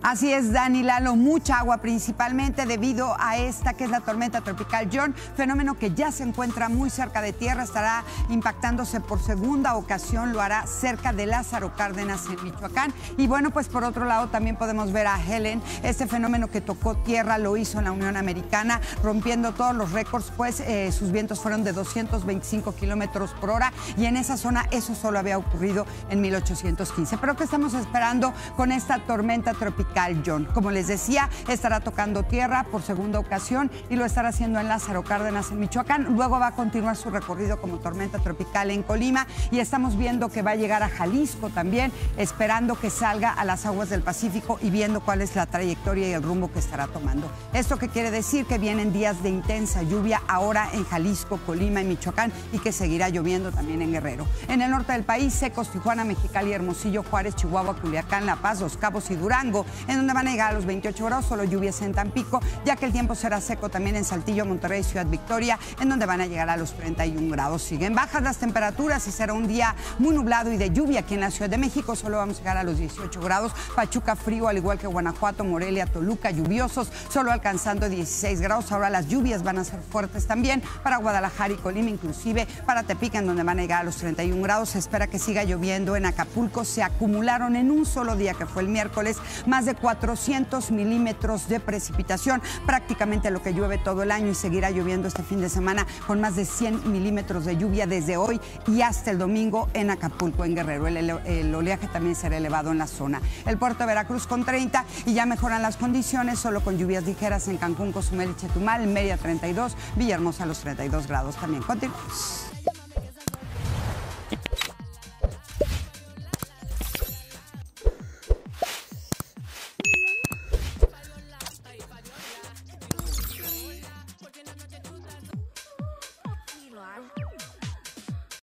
Así es, Dani, Lalo, mucha agua principalmente debido a esta que es la tormenta tropical John, fenómeno que ya se encuentra muy cerca de tierra, estará impactándose por segunda ocasión, lo hará cerca de Lázaro Cárdenas en Michoacán. Y bueno, pues por otro lado también podemos ver a Helen, este fenómeno que tocó tierra, lo hizo en la Unión Americana, rompiendo todos los récords, pues sus vientos fueron de 225 kilómetros por hora y en esa zona eso solo había ocurrido en 1815. Pero ¿qué estamos esperando con esta tormenta tropical John? Como les decía, estará tocando tierra por segunda ocasión y lo estará haciendo en Lázaro Cárdenas en Michoacán. Luego va a continuar su recorrido como tormenta tropical en Colima y estamos viendo que va a llegar a Jalisco también, esperando que salga a las aguas del Pacífico y viendo cuál es la trayectoria y el rumbo que estará tomando. ¿Esto qué quiere decir? Que vienen días de intensa lluvia ahora en Jalisco, Colima y Michoacán y que seguirá lloviendo también en Guerrero. En el norte del país, secos Tijuana, Mexicali, Hermosillo, Juárez, Chihuahua, Culiacán, La Paz, Los Cabos y Durango, en donde van a llegar a los 28 grados, solo lluvias en Tampico, ya que el tiempo será seco también en Saltillo, Monterrey, Ciudad Victoria, en donde van a llegar a los 31 grados. Siguen bajas las temperaturas y será un día muy nublado y de lluvia aquí en la Ciudad de México, solo vamos a llegar a los 18 grados. Pachuca frío, al igual que Guanajuato, Morelia, Toluca, lluviosos, solo alcanzando 16 grados. Ahora las lluvias van a ser fuertes también para Guadalajara y Colima, inclusive para Tepic, en donde van a llegar a los 31 grados. Se espera que siga lloviendo en Acapulco. Se acumularon en un solo día, que fue el miércoles, más de 400 milímetros de precipitación, prácticamente lo que llueve todo el año, y seguirá lloviendo este fin de semana con más de 100 milímetros de lluvia desde hoy y hasta el domingo en Acapulco, en Guerrero. El oleaje también será elevado en la zona. El puerto de Veracruz con 30 y ya mejoran las condiciones, solo con lluvias ligeras en Cancún, Cozumel y Chetumal, Mérida 32, Villahermosa a los 32 grados también. Continuamos.